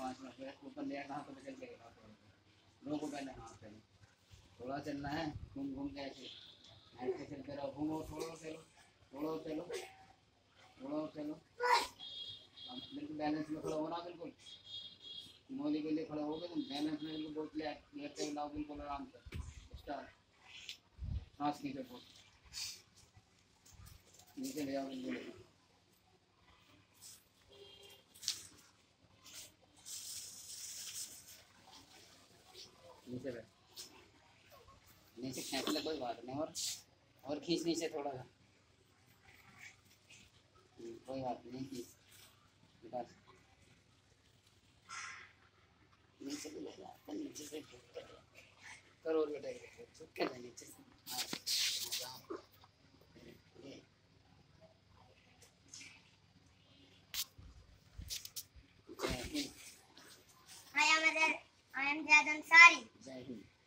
5 minute फिर ऊपर ले आना तो चल जाएगा। लोगों को पहले हाथ पहले थोड़ा चलना है, घूम घूम के ऐसे ऐसे चलते रहो, घूमो, थोड़ा चलो, थोड़ा चलो, थोड़ा चलो। बिल्कुल बैलेंस में खड़ा होना, बिल्कुल मोदी के लिए खड़े हो गए तुम, बैलेंस में बिल्कुल बहुत लेते लाओ, बिल्कुल आराम से। स्टार्ट, सांस खींचो, बहुत नीचे ले आओ, बिल्कुल नीचे बैठ, नीचे खींच ले, कोई बात नहीं, और खींच नीचे थोड़ा सा, कोई बात नहीं, खींच बस, नीचे ले जा, नीचे से करो, और बेटा झुक के नीचे से, I am Zaid Ansari. Zaid.